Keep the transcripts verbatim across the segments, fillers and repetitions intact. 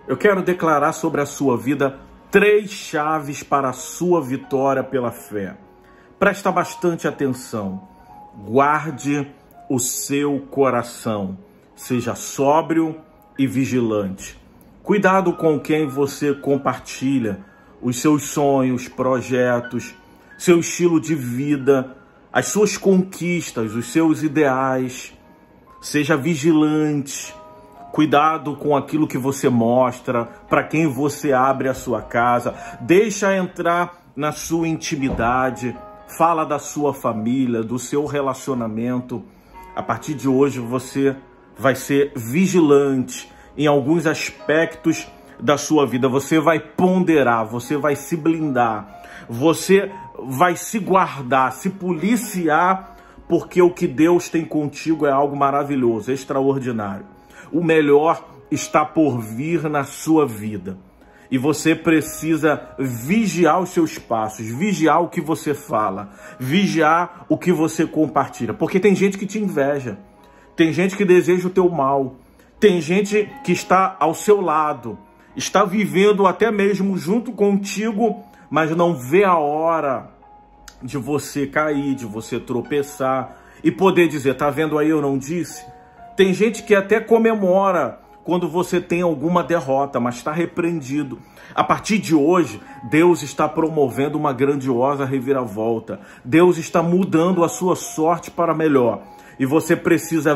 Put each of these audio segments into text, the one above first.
eu quero declarar sobre a sua vida três chaves para a sua vitória pela fé. Presta bastante atenção. Guarde o seu coração. Seja sóbrio e vigilante. Cuidado com quem você compartilha os seus sonhos, projetos, seu estilo de vida, as suas conquistas, os seus ideais. Seja vigilante. Cuidado com aquilo que você mostra, para quem você abre a sua casa. Deixa entrar na sua intimidade. Fala da sua família, do seu relacionamento. A partir de hoje você vai ser vigilante em alguns aspectos da sua vida. Você vai ponderar, você vai se blindar. Você vai se guardar, se policiar, porque o que Deus tem contigo é algo maravilhoso, extraordinário. O melhor está por vir na sua vida. E você precisa vigiar os seus passos, vigiar o que você fala, vigiar o que você compartilha. Porque tem gente que te inveja, tem gente que deseja o teu mal, tem gente que está ao seu lado, está vivendo até mesmo junto contigo, mas não vê a hora de você cair, de você tropeçar e poder dizer, tá vendo aí, eu não disse? Tem gente que até comemora quando você tem alguma derrota, mas está repreendido. A partir de hoje, Deus está promovendo uma grandiosa reviravolta. Deus está mudando a sua sorte para melhor. E você precisa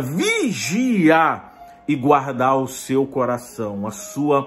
vigiar e guardar o seu coração, a sua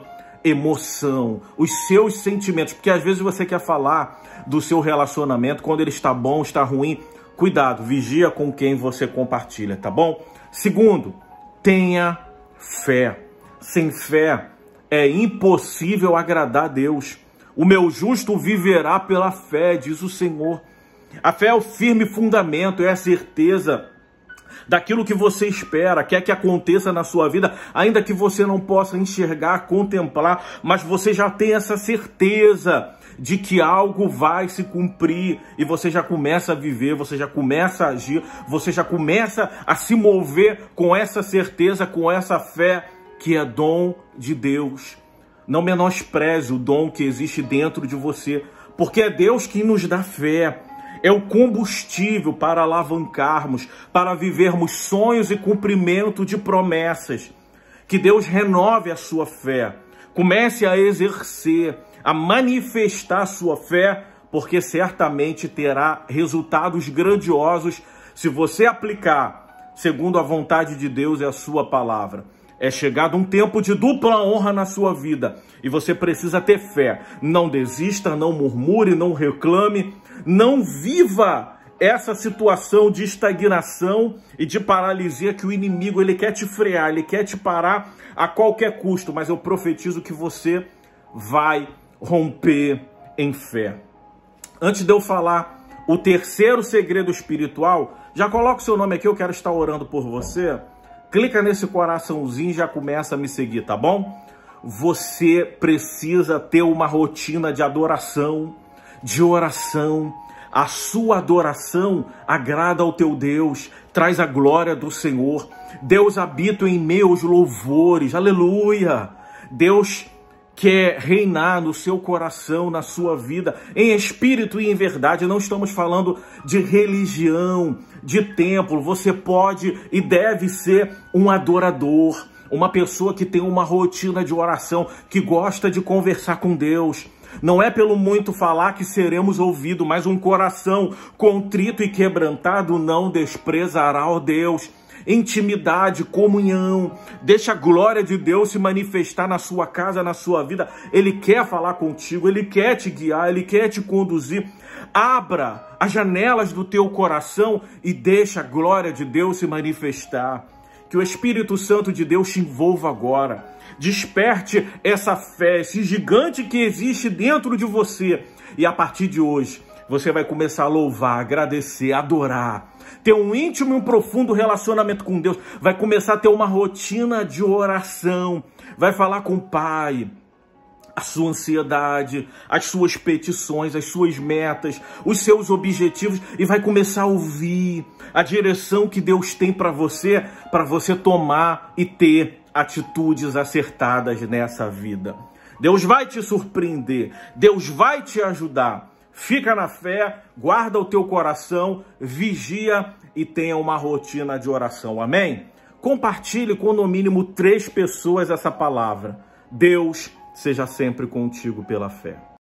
emoção, os seus sentimentos. Porque às vezes você quer falar do seu relacionamento, quando ele está bom, está ruim. Cuidado, vigia com quem você compartilha, tá bom? Segundo, tenha fé. Sem fé é impossível agradar a Deus. O meu justo viverá pela fé, diz o Senhor. A fé é o firme fundamento, é a certeza daquilo que você espera, quer que aconteça na sua vida, ainda que você não possa enxergar, contemplar, mas você já tem essa certeza de que algo vai se cumprir e você já começa a viver, você já começa a agir, você já começa a se mover com essa certeza, com essa fé que é dom de Deus. Não menospreze o dom que existe dentro de você, porque é Deus quem nos dá fé. É o combustível para alavancarmos, para vivermos sonhos e cumprimento de promessas. Que Deus renove a sua fé. Comece a exercer, a manifestar a sua fé, porque certamente terá resultados grandiosos se você aplicar segundo a vontade de Deus e a sua palavra. É chegado um tempo de dupla honra na sua vida e você precisa ter fé. Não desista, não murmure, não reclame, não viva essa situação de estagnação e de paralisia que o inimigo ele quer te frear, ele quer te parar a qualquer custo. Mas eu profetizo que você vai romper em fé. Antes de eu falar o terceiro segredo espiritual, já coloca o seu nome aqui, eu quero estar orando por você. Clica nesse coraçãozinho e já começa a me seguir, tá bom? Você precisa ter uma rotina de adoração, de oração. A sua adoração agrada ao teu Deus, traz a glória do Senhor. Deus habita em meus louvores, aleluia. Deus quer reinar no seu coração, na sua vida, em espírito e em verdade. Não estamos falando de religião, de templo. Você pode e deve ser um adorador, uma pessoa que tem uma rotina de oração, que gosta de conversar com Deus. Não é pelo muito falar que seremos ouvidos, mas um coração contrito e quebrantado não desprezará, ó Deus. Intimidade, comunhão, deixa a glória de Deus se manifestar na sua casa, na sua vida. Ele quer falar contigo, Ele quer te guiar, Ele quer te conduzir. Abra as janelas do teu coração e deixa a glória de Deus se manifestar. Que o Espírito Santo de Deus te envolva agora. Desperte essa fé, esse gigante que existe dentro de você. E a partir de hoje, você vai começar a louvar, agradecer, adorar. Ter um íntimo e um profundo relacionamento com Deus. Vai começar a ter uma rotina de oração. Vai falar com o Pai. A sua ansiedade, as suas petições, as suas metas, os seus objetivos. E vai começar a ouvir a direção que Deus tem para você, para você tomar e ter atitudes acertadas nessa vida. Deus vai te surpreender, Deus vai te ajudar. Fica na fé, guarda o teu coração, vigia e tenha uma rotina de oração. Amém? Compartilhe com no mínimo três pessoas essa palavra. Deus seja sempre contigo pela fé.